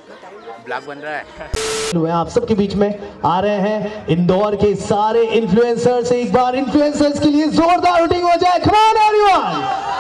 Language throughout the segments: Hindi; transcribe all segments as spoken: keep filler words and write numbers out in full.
ब्लॉग बन रहा है। आप सबके बीच में आ रहे हैं इंदौर के सारे इन्फ्लुएंसर्स। एक बार इन्फ्लुएंसर्स के लिए जोरदार शूटिंग हो जाए। कम ऑन एवरीवन,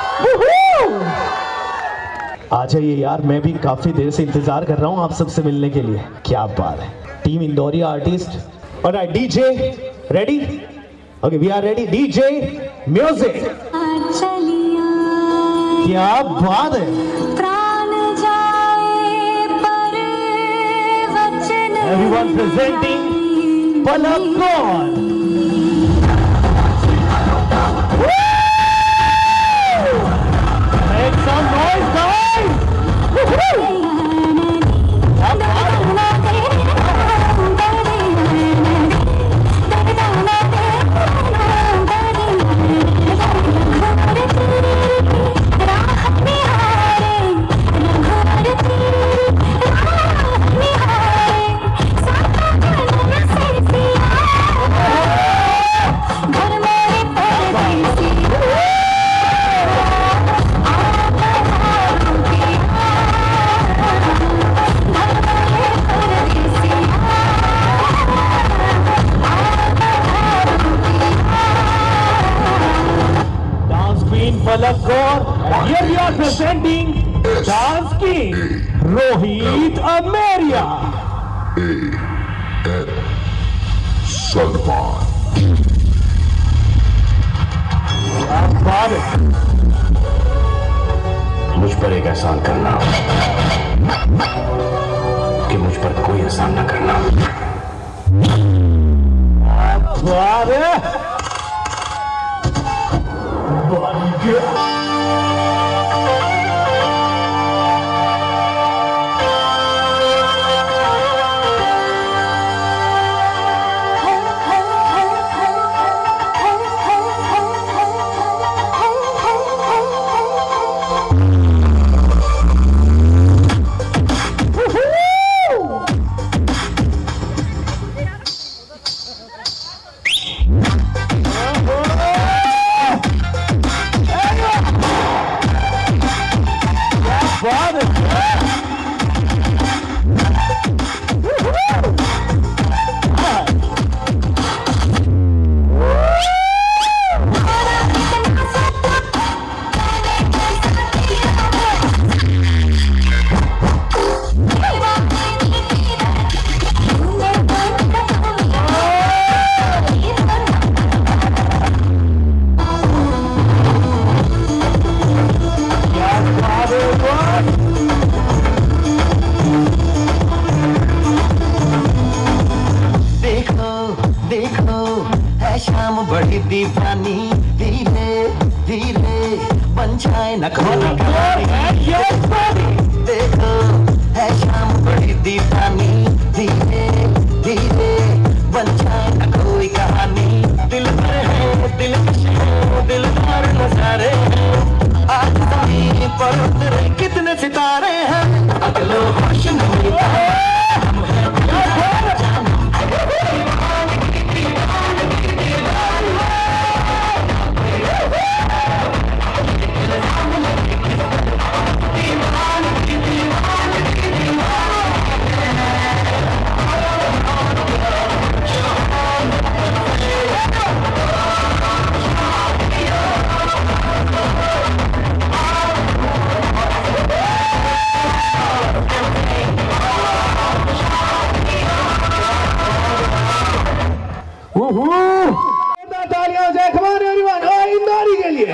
आ जाइए यार, मैं भी काफी देर से इंतजार कर रहा हूँ आप सबसे मिलने के लिए। क्या बात है, team Indori artist. Alright, DJ ready? Okay, we are ready. DJ music. क्या बात है, everyone presenting Palak Kaur. Make some noise, guys! Palak Kaur. Here we are presenting Dance King Rohit Ameria. Salman. मुझ पर एक एहसान करना कि मुझ पर कोई एहसान न करना। बड़ी दीवानी, धीरे धीरे बन जाए न कोई कहानी। देखो है शाम बड़ी दीवानी, धीरे धीरे बन जाए न कोई कहानी। दिल पर है दिलकश है, दिलदार नजारे हैं। आज जमीन पर उतरे कितने सितारे हैं। अगलो होश नहीं है। तालियां हो जाए। कमान एवरीवन, और इंदौरी के लिए।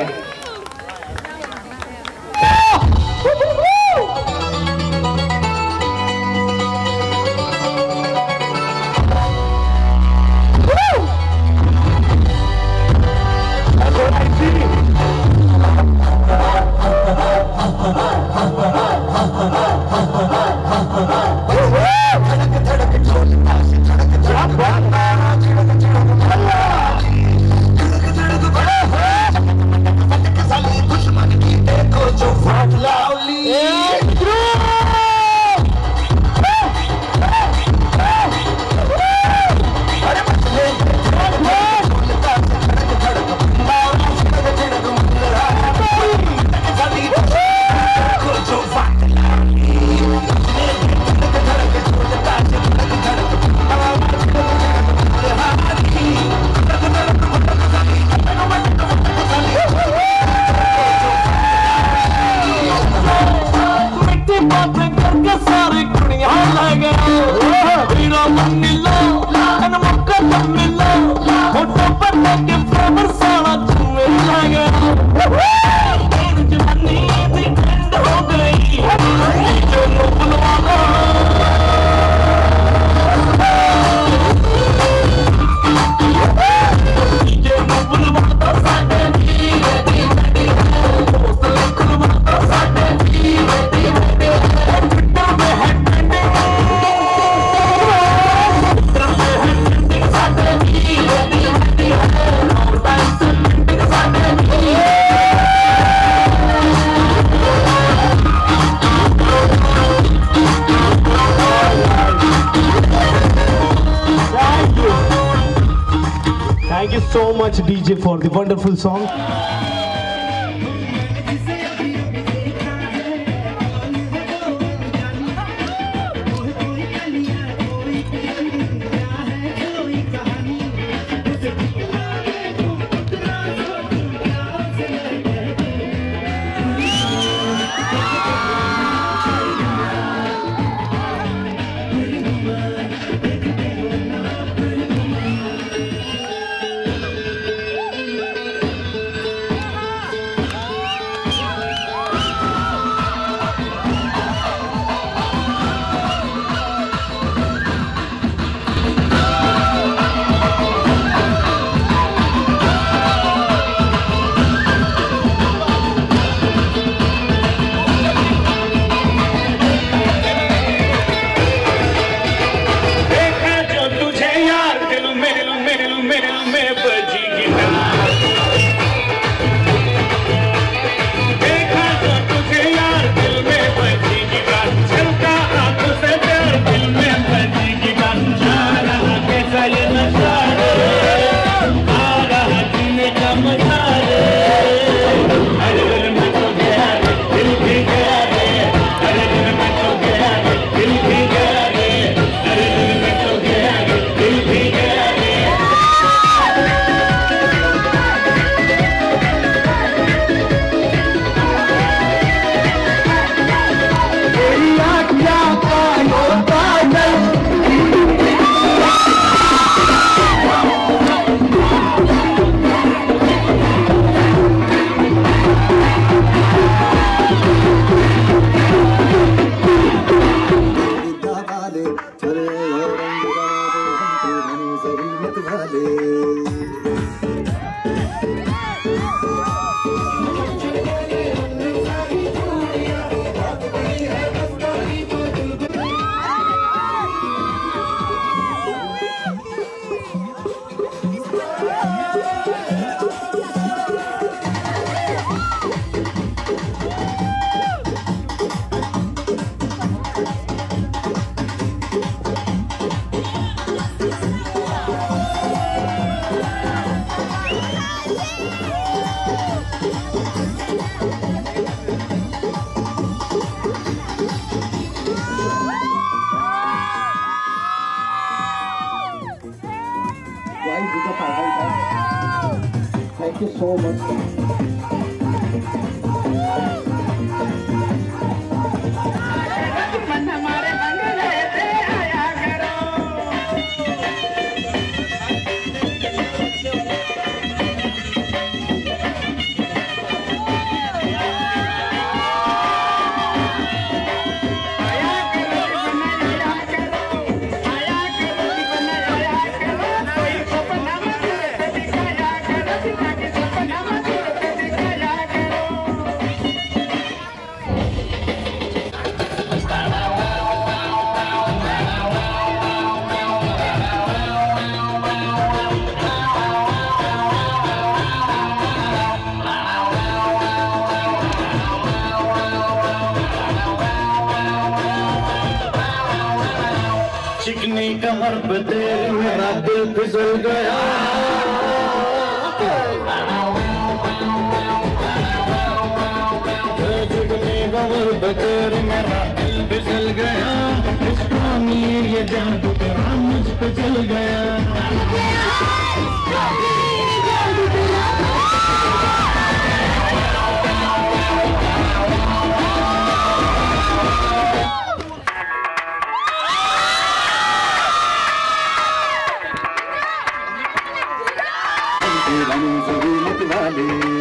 दुनिया लगे हीरो मिलो अन मौका तुम मिलो फोटो पर के फ्रेमर सारा तुम लगे जवानी दी एंड हो गई जो बुलवाना जे बुलवाना साडे धीरे धीरे बुलवाना साडे धीरे धीरे ट्विटर पे है ट्रेंडिंग ट्विटर पे है ट्रेंडिंग साडे धीरे धीरे और डांस ट्रेंडिंग साडे धीरे Thank you so much D J for the wonderful song. Thank you so much. चिकनी कमर पे तेरे मेरा दिल फिसल गया चिकनी कमर पे तेरे मेरा दिल फिसल गया इसका मीर ये जादू तेरा मुझ पे चल गया वाली।